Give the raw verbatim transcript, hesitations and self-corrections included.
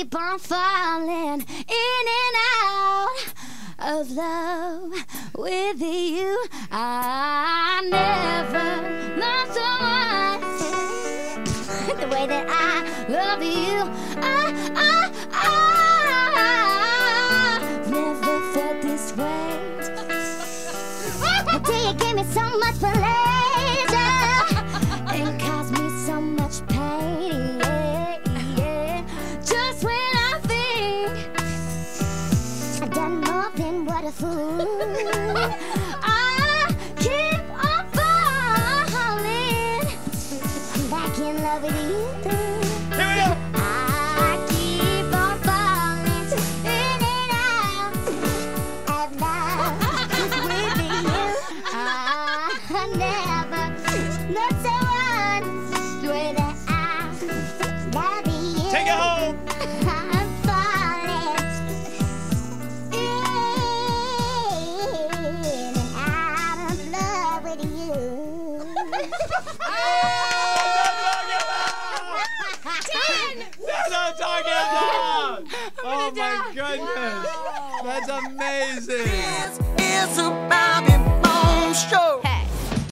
keep on falling in and out of love with you. I never loved someone the way that I love you. I, I, I've never felt this way. Until you gave me so much pleasure and caused me so much pain. Yeah, yeah. Just when I think I've done more than what a fool, I keep on falling. I'm back in love with you. Here we go. I keep on falling in and out of love with you. I never loved someone the way that I love you. Take it home. I'm falling in and out of love with you. That's what I'm talking about! Oh my goodness! Wow. That's amazing! It's a Bobby Bones show.